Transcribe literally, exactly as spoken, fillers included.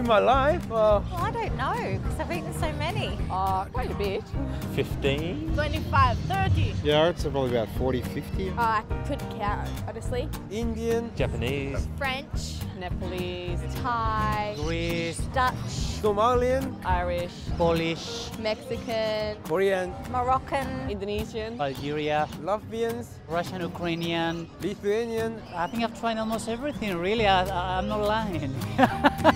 in my life? Uh, Well, I don't know, because I've eaten so many. Uh, quite a bit. fifteen? twenty-five, thirty. Yeah, I'd say probably about forty, fifty. Uh, I couldn't count, honestly. Indian, Japanese, French, Nepalese, Thai, Greece, Dutch, Somalian, Irish, Polish, Mexican, Korean, Moroccan, Indonesian, Algeria, Latvians, Russian, Ukrainian. Lithuanian. I think I've tried almost everything, really. I, I, I'm not lying.